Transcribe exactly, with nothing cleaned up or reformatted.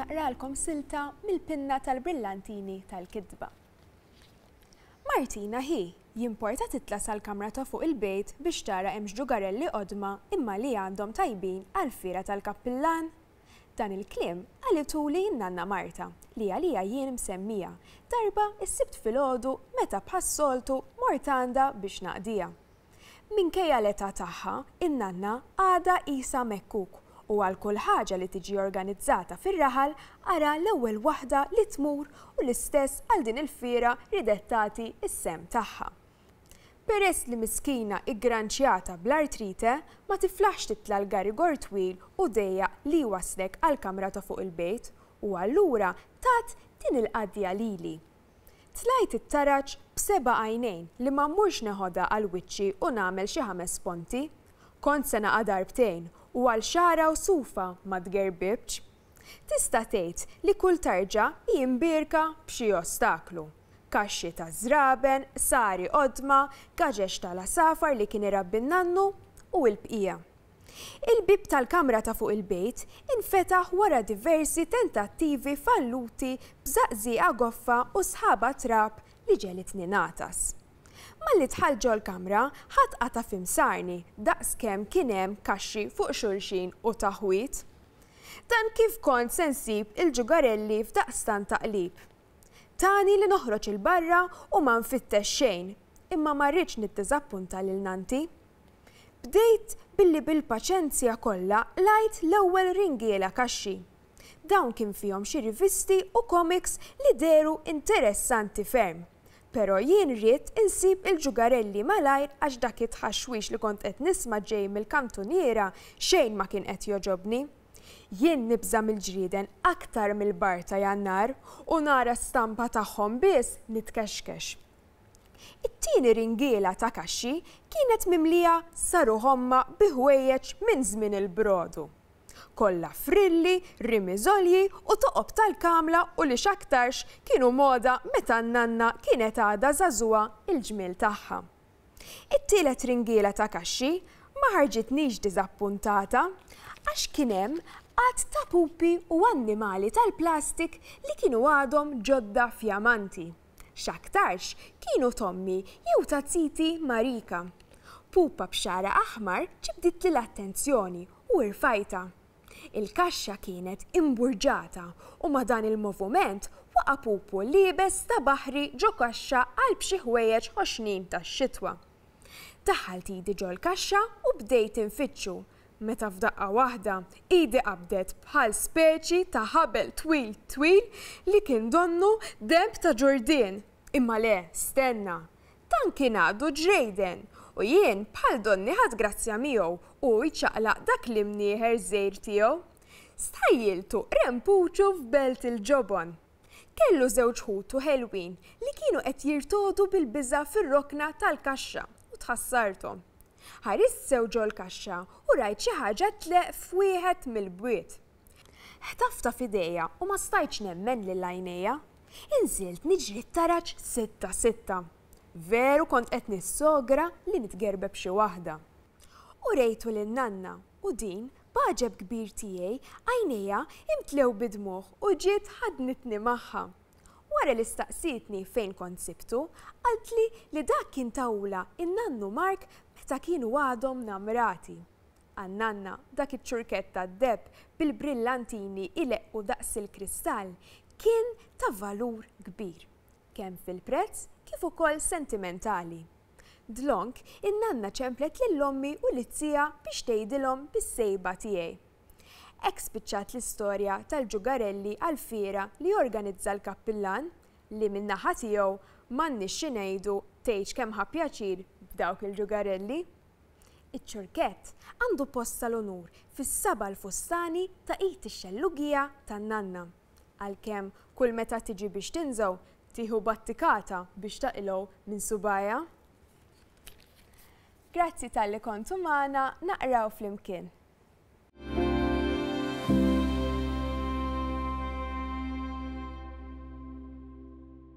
naqralkom silta mill-Pinna tal-Brillantini tal-kidba. Martina hi jimporta titla sal-kamra ta' fuq il-bejt biex tara hemm ġugarelli qodma imma li għandhom tajbin għall-fira tal-kappillan. Dan il-kliem għalitu li nanna Marta li għalija jien msemmija darba is-sibt filgħodu meta bħas-soltu mort għandha biex naqdija. Minkejja l-età tagħha, in-nanna għadha qisha mekkuk u għal kull ħaġa li tiġi organizzata fir-raħal ara l-ewwel waħda li tmur u l-istess għal din il-fira ridettati is-sem tagħha. Peress li miskina iggranċjata bl-artrite ma tiflaħx titla l-garigor twil u dejja li waslek għall-kamra ta' fuq il-bejt u allura tat din il-qadja lili. Tlajt it-taraġ b'seba' għajnejn li ma mmurx neħodha għal wiċċi u nagħmel xi ħames ponti, kont se naqa' darbtejn u għal xara u sufa ma tgerbibx. Tista' tgħid li kull tarġa jimbirka b'xi ostaklu. Kaxxi ta' żraben, sari qodma, gaġex tal-asafar li kien irabbi n-nannu u l-bqija. Il-bib tal-kamra ta' fuq il-bejt infetaħ wara diversi tentattivi falluti b'żaqżieqa goffa u sħaba trab li ġelitni natas. Malli tħall ġol kamra ħadd qata' fimsarni daqskemm kien hemm kaxxi fuq xulxin u taħwit. Dan kif kont se nsib il-ġugarelli f'daqstan taqlib. Tani li noħroġ il-barra u ma nfittex xejn, imma ma rridx nittiżappunta lil nanti. Bdejt billi bil-paċenzja kollha lajt l-ewwel ringiela kaxxi. Dawn kien fihom xi rivisti u comics li deru interessanti ferm. Però jien rrid insib il-ġugarelli malajr għax dak it-tħaxwix li kont qed nisma' ġej mill-kantuniera xejn ma kien qed joġobni. Jien nibża mill-ġrieden aktar mill-bar ta' Jannar u nara stampa tagħhom biss nitkexkex. It-tieni ringiela ta' kaxxi kienet mimlija saru homma bi ħwejjeġ minn żmien il-brodu. Kollha frilli, rimiżolji u toqob tal-kamla u li x'aktarx kienu moda meta n-nanna kienet għadha żagħżugħa il-ġmiel tagħha. It-tielet ringiela ta' kaxxi ma ħarġitnix diżappuntata għax kien hemm qatt ta' pupi u annimali tal-plastik li kienu għadhom ġodda fjamanti. X'aktarx kienu tommi jew tazziti Marika. Pupa b'xara aħmar ġibdiet li l-attenzjoni u rfajta. Il-kaxxa kienet imburġata u ma dan il-moviment waqa' pupu liebes ta' baħri ġo kaxxa għal b'xi ħwejjeġ ħoxnin tax-xitwa. Daħħalt idi ġo l-kaxxa u bdejt infittxu. Meta f'daqqa waħda idi qabdet bħal speċi ta' ħabel twil twil li kien donnu demb ta' ġurdien. Imma le, stenna, dan kien għadu ġrejden u jien bħal donni ħadd grazzja miegħu u jċaqlaq dak l-imnieħer żejr tiegħu. Stajjiltu rempuċu f'belt il-ġobon. Kellu żewġ ħutu ħelwin li kienu qed jirtodu bil-biża' fir-rokna tal-kaxxa u tħassarthom. Ħarist sew ġo l-kaxxa u rajt xi ħaġa tleq f'wieħed mill-bwiet. Ħtafta f'idejja u ma stajtx nemmen lil għajnejja. Inżilt niġri t-taraġ sitta sitta. Veru kont qed nissogra li nitgerbeb xi waħda. U rejtu lin-nanna u din b'aġeb kbir tiegħi għajnejja imtlew bidmuħ u ġiet ħadnitni magħha. Wara li staqsitni fejn kont sibtu, qaltli li dak kien tawla in-nannu Mark meta kienu għadhom namrati. Għan-nanna dak iċ-ċurketta d-deb bil-brillantini ileqqu daqs il-kristall kien ta' valur kbir, kemm fil-prezz kif ukoll sentimentali. Dlonk in-nanna ċemplet lill-ommi u lit-tija biex tgħidilhom bis-sejba tiegħi. Hekk spiċċat l-istorja tal-ġugarelli għall-fiera li jorganizza l-kappillan li min-naħa tiegħu m'għandniex xi ngħidu tgħidx kemm ħa pjaċir b'dawk il-ġugarelli. Iċ-ċurkett għandu post tal-onur fis-saba' l-fustani ta' id ix-xellugija tan-nanna. Għalkemm kull meta tiġi biex tinżew tieħu battikata biex taqilgħu minn subajja. Grazzi tal-li kontu magħna naqraw flimkien.